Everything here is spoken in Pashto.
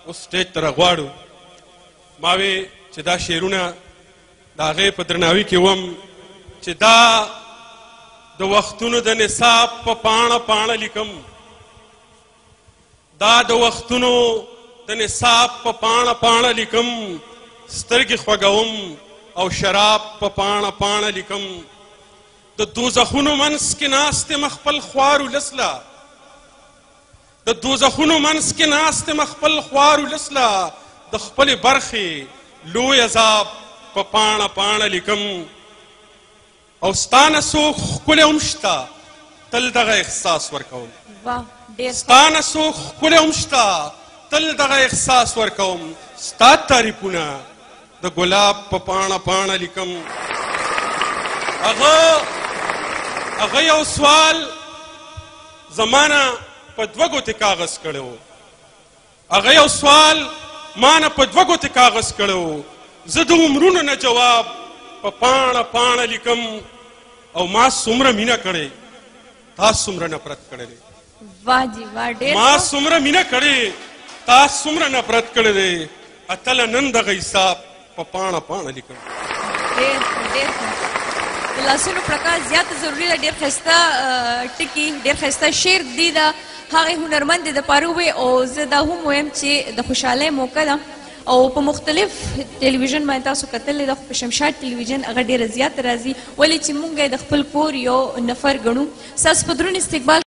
اوس سټیج ته راغواړو. ما وې چې دا شعرونه د هغې په درناوي کې وم چې دا د وختونو د نصاب په پاڼه پاڼه لیکم، دا د وختونو د نصاب په پاڼه پاڼه لیکم، سترګې خوږوم او شراب په پاڼه پاڼه لیکم. د دوزخونو منځ کې ناست یم خپل خوار ولس له، د دوزخونو منځ کې ناست یم خپل خوار ولس له، د خپلې برخې لوی عذاب په پاڼه پاڼه لیکم. او ستا نه څوک ښکلی هم شته تل دغه احساس ورکوم، ستا نه څوک ښکلی هم شته تل دغه احساس ورکوم. ستا تعریفونه د ګلاب په پاڼه پاڼه لیکم. هغه یو سوال زما نه په دوه ګوتې کاغذ کړی و، هغه یو سوال ما نه په دوه ګوتې کاغذ کړی و. زه د عمرونو نه جواب په پاڼه پاڼه لیکم. او ما څومره مینه کړې تا څومره نفرت کړی دی، ما څومره مینه کړې تا څومره نفرت کړی دی. اتله نن دغه حساب په پاڼه پاڼه لیکم. د لاسونو پړکا زیاته ضروري ده. ډېر ښایسته ټکي، ډېر ښایسته شعر دی د هغې هنرمندې دپاره ووایي. او زه دا هم وایم چې د خوشحالۍ موقع ده او په مختلف ټلویزیون باندې تاسو کتلی ده، خو په شمشاد ټلویزیون هغه ډېره زیاته راځي، ولې چې موږ یې د خپل کور یو نفر ګڼو. ستاسو په دروند استقبال